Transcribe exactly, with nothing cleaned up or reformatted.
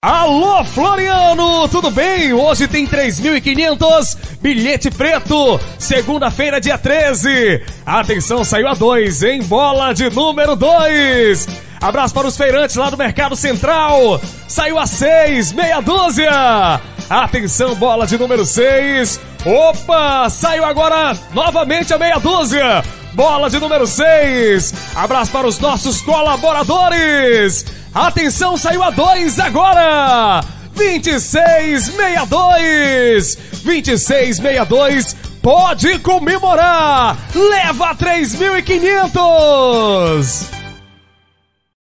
Alô, Floriano, tudo bem? Hoje tem três mil e quinhentos, bilhete preto, segunda-feira, dia treze. Atenção, saiu a dois, hein? Bola de número dois. Abraço para os feirantes lá do Mercado Central. Saiu a seis, meia dúzia. Atenção, bola de número seis. Opa, saiu agora novamente a meia dúzia. Bola de número seis. Abraço para os nossos colaboradores. Atenção, saiu a dois agora. vinte e seis, meia dois. vinte e seis, meia dois. Pode comemorar. Leva três mil e quinhentos.